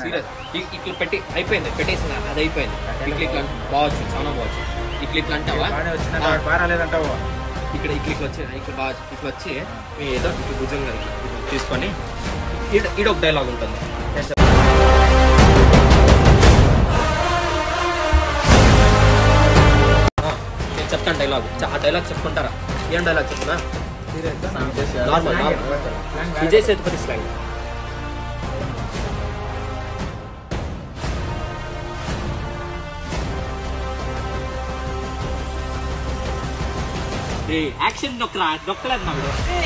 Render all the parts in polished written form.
Serious ఇట్లా పెట్టి అయిపోయింది, పెట్టేసిన అది అయిపోయింది. ఇట్లా బావచ్చు, చాలా బావచ్చు. ఇట్లా అంటావా ఇక్కడ ఇట్లా వచ్చి ఇట్లా బాగా ఇట్లా వచ్చి ఏదో ఇట్లా భుజంగా ఇట్లా తీసుకొని ఈడ ఒక డైలాగ్ ఉంటుంది. నేను చెప్తాను డైలాగ్, ఆ డైలాగ్ చెప్పుకుంటారా? ఏం డైలాగ్ చెప్పునా? విజయ్ సేతుపతి స్లాంగ్. యాక్షన్ నొక్కలేదు నాకు.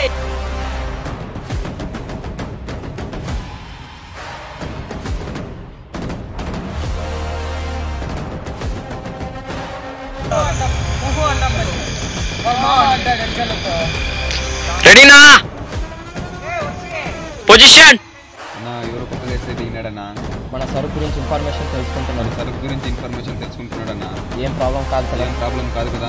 రెడీనా? పొజిషన్. ఎవరు కొత్తగా వేస్తే దిగినాడన్నా? మన సరుకు గురించి ఇన్ఫర్మేషన్ తెలుసుకుంటున్నాడు. సరుకు గురించి ఇన్ఫర్మేషన్ తెలుసుకుంటున్నాడన్నా. ఏం ప్రాబ్లం కాదు కదా? ఏం ప్రాబ్లం కాదు కదా?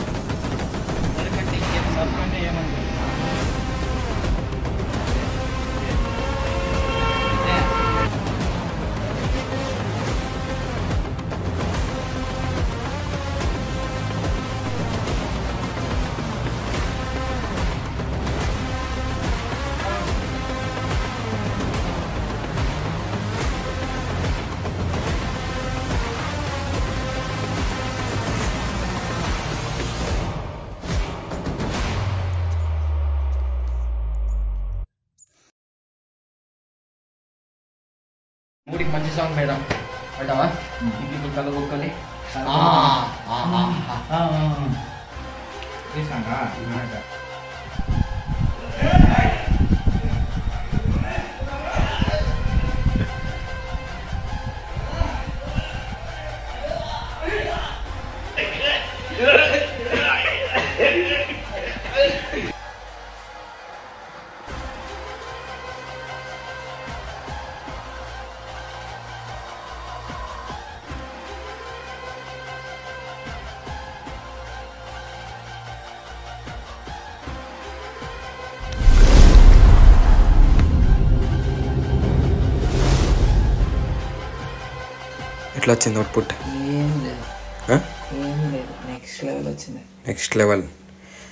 మూడికి మంచి సాంగ్ మేడం అంటావా? ఇప్పుడు కలగొక్కని ఎట్లా వచ్చింది అవుట్పుట్? ఏం లేదు, నెక్స్ట్ లెవెల్ వచ్చింది. Next level.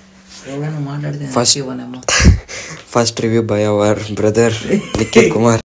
ఎవరైనా మాట్లాడితే first review by our brother Nikhil Kumar.